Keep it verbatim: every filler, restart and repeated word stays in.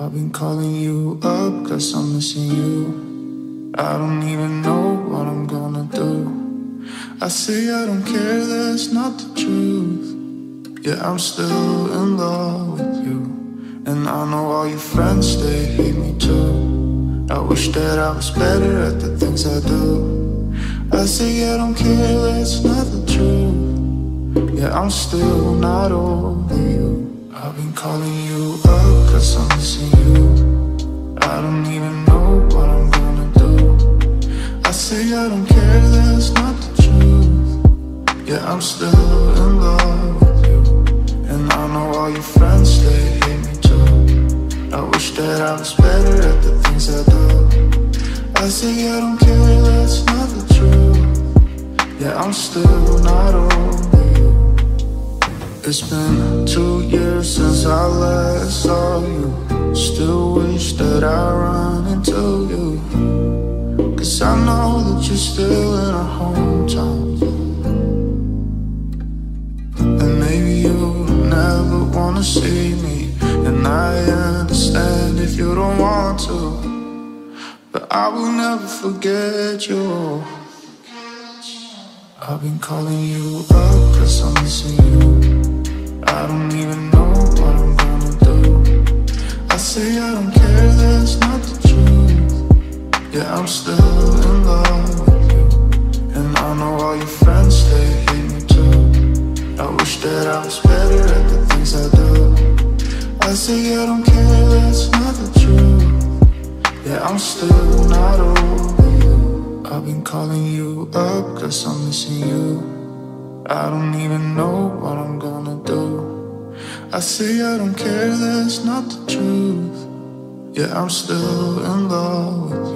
I've been calling you up cause I'm missing you. I don't even know what I'm gonna do. I say I don't care, that's not the truth. Yeah, I'm still in love with you. And I know all your friends, they hate me too. I wish that I was better at the things I do. I say I don't care, that's not the truth. Yeah, I'm still not over you. I've been calling you up cause I'm missing you. I don't even know what I'm gonna do. I say I don't care, that's not the truth. Yeah, I'm still in love with you. And I know all your friends, they hate me too. I wish that I was better at the things I do. I say I don't care, that's not the truth. Yeah, I'm still not over you. It's been two years since I last saw you. Still wish that I run into you. Cause I know that you're still in a hometown. And maybe you never wanna see me. And I understand if you don't want to. But I will never forget you. I've been calling you up cause I'm missing you. I don't even know what I'm gonna do. I say I don't care, that's not the truth. Yeah, I'm still in love with you. And I know all your friends, they hate me too. I wish that I was better at the things I do. I say I don't care, that's not the truth. Yeah, I'm still not over you. I've been calling you up cause I'm missing you. I don't even know what I'm gonna do. I say I don't care, that's not the truth. Yeah, I'm still in love with you.